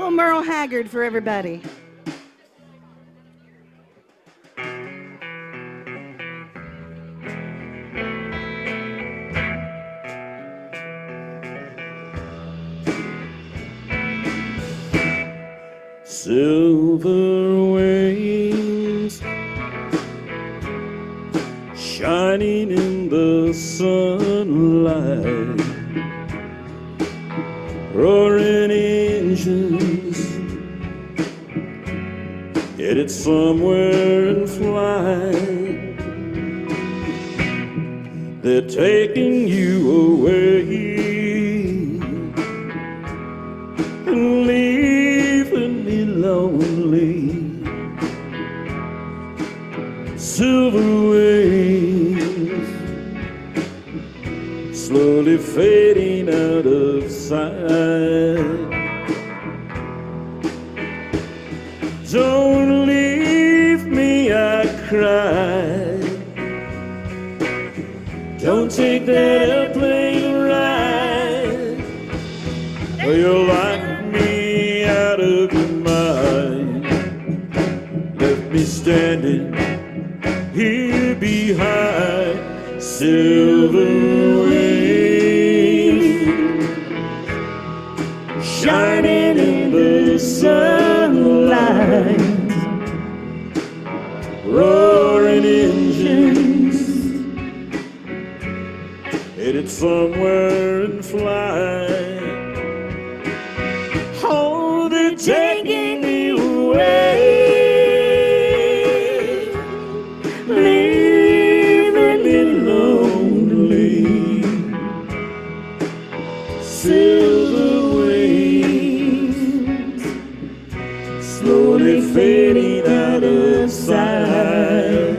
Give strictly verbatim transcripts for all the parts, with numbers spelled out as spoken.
little Merle Haggard for everybody. Silver wings shining in the sunlight, roaring engines headed somewhere in flight. They're taking you away and leaving me lonely. Silver wings slowly fading out of sight. Don't leave me, I cried. Don't take that airplane ride, or you'll lock me out of your mind. Left me standing here behind. Silver wings shining in the sunlight, roaring engines headed somewhere in flight. Oh, they're taking me away, leaving me lonely. Silver wings slowly fading out of sight.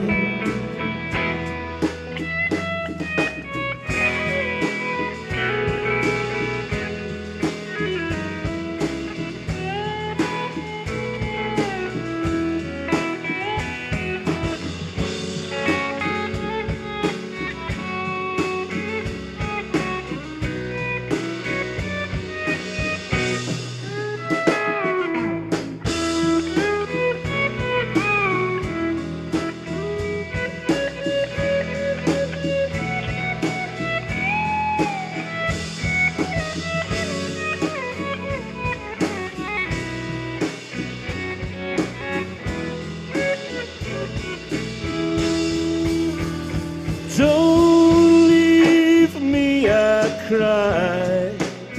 Don't leave me, I cried.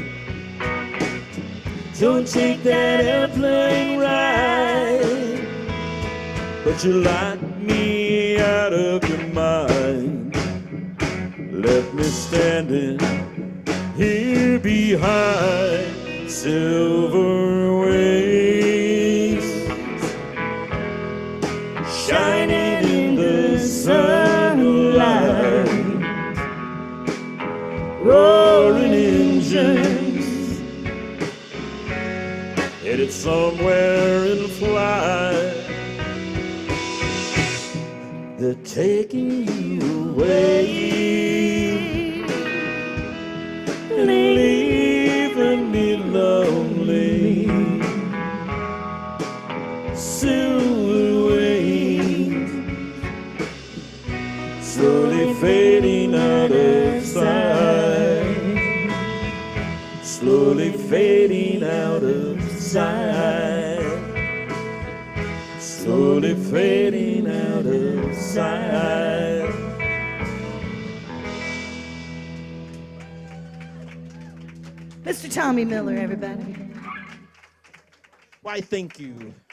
Don't take that airplane ride, but you locked me out of your mind. Left me standing here behind. Silver wings shining in the sunlight, roaring engines headed somewhere in flight. They're taking you away, leaving me lonely. Silver wings slowly fading out of sight, slowly fading out of sight, slowly fading out of sight. Mister Tommy Miller, everybody. Why, thank you.